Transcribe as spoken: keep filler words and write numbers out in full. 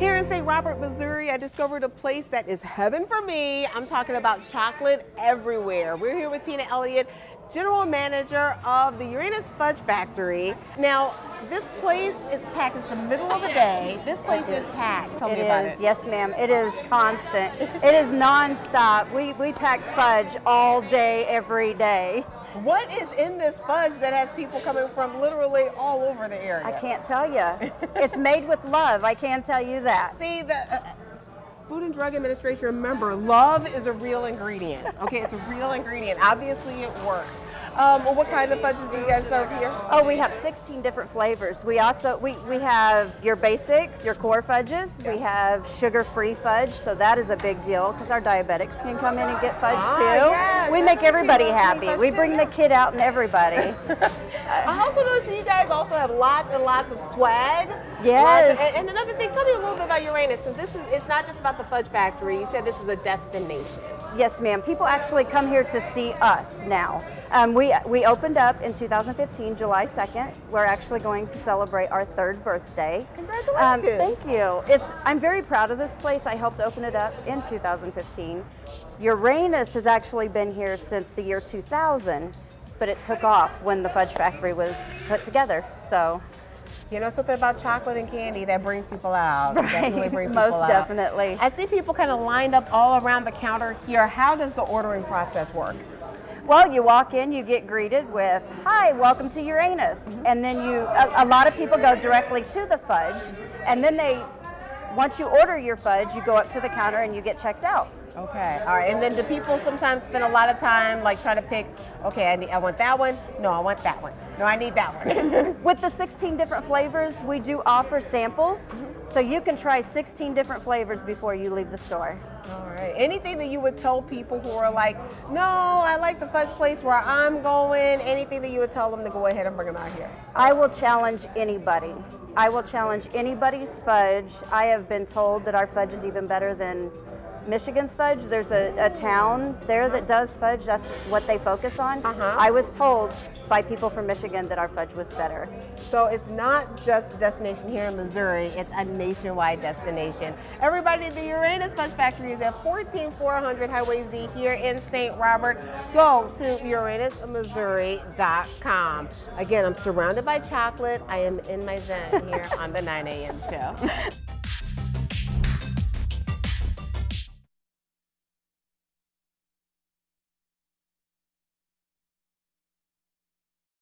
Here in Saint Robert, Missouri, I discovered a place that is heaven for me. I'm talking about chocolate everywhere. We're here with Tina Elliott, General Manager of the Uranus Fudge Factory. Now, this place is packed. It's the middle of the day. This place is packed. Tell me about it. It is, yes ma'am. It is constant. It is nonstop. We, we pack fudge all day, every day. What is in this fudge that has people coming from literally all over the area? I can't tell you. It's made with love. I can tell you that. See, the uh, Food and Drug Administration, remember, love is a real ingredient. Okay, it's a real ingredient. Obviously, it works. Um, what kind of fudges do you guys serve here? Oh, we have sixteen different flavors. We also we, we have your basics, your core fudges. We have sugar-free fudge, so that is a big deal because our diabetics can come in and get fudge ah, too. Yes, we make everybody happy. We bring the kid out and everybody. I also noticed you guys also have lots and lots of swag. Yes. Of, and, and another thing, tell me a little bit about Uranus, because this is, it's not just about the fudge factory. You said this is a destination. Yes, ma'am. People actually come here to see us now. Um, we, we opened up in two thousand fifteen, July second. We're actually going to celebrate our third birthday. Congratulations. Um, thank you. It's, I'm very proud of this place. I helped open it up in two thousand fifteen. Uranus has actually been here since the year two thousand, but it took off when the fudge factory was put together. So, you know something about chocolate and candy that brings people out. Right. Definitely brings Most people out. definitely. I see people kind of lined up all around the counter here. How does the ordering process work? Well, you walk in, you get greeted with, "Hi, welcome to Uranus." Mm-hmm. And then you, a, a lot of people go directly to the fudge, and then they, once you order your fudge, you go up to the counter and you get checked out. Okay, all right. And then do people sometimes spend a lot of time like trying to pick, okay, I, need, I want that one, no, I want that one, no, I need that one. With the sixteen different flavors, we do offer samples, mm-hmm. so you can try sixteen different flavors before you leave the store. All right. Anything that you would tell people who are like, no, I like the fudge place where I'm going, anything that you would tell them to go ahead and bring them out here? I will challenge anybody. I will challenge anybody's fudge. I have been told that our fudge is even better than Michigan's fudge. There's a, a town there that does fudge. That's what they focus on. Uh-huh. I was told by people from Michigan that our fudge was better. So it's not just a destination here in Missouri, it's a nationwide destination. Everybody, the Uranus Fudge Factory is at fourteen four hundred Highway Z here in Saint Robert. Go to Uranus Missouri dot com. Again, I'm surrounded by chocolate. I am in my zen here on the nine A M show.